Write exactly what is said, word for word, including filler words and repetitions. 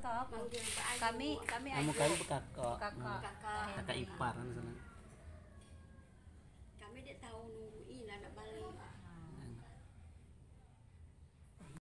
kakak apa? Manggil Pak Ayu. Kami kami Kamu ayu. kali kakak. Kakak. Kakak. Kakak ipar kan sana.